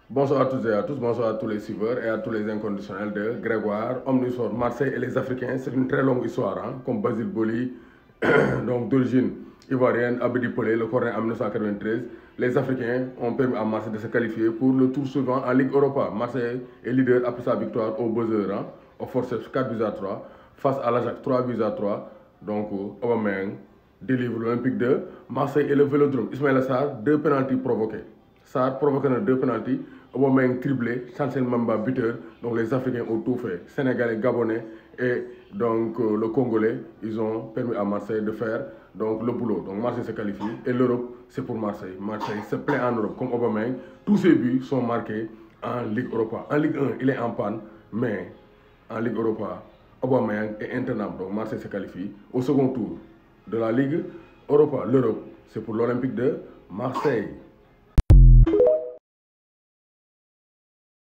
Bonsoir à toutes et à tous, bonsoir à tous les suiveurs et à tous les inconditionnels de Grégoire, Omnisort, Marseille et les Africains. C'est une très longue histoire, hein, comme Basile Boli, donc d'origine ivoirienne, Abedi Pelé, le Coréen en 1993. Les Africains ont permis à Marseille de se qualifier pour le tour suivant en Ligue Europa. Marseille est leader après sa victoire au buzzer, hein, au forceps 4-3 face à l'Ajax 3-3. Donc, Aubameyang délivre l'Olympique de Marseille et le Vélodrome. Ismaïla Sarr, 2 pénaltys provoqués. Sarr provoqué 2 pénaltys. Aubameyang criblé, Chancel Mamba buteur. Donc les Africains ont tout fait. Sénégalais, Gabonais et donc le Congolais, ils ont permis à Marseille de faire donc le boulot. Donc Marseille se qualifie et l'Europe, c'est pour Marseille. Marseille se plaît en Europe comme Aubameyang. Tous ses buts sont marqués en Ligue Europa. En Ligue 1, il est en panne, mais en Ligue Europa, Aubameyang est intenable. Donc Marseille se qualifie au second tour de la Ligue Europa. L'Europe, c'est pour l'Olympique de Marseille.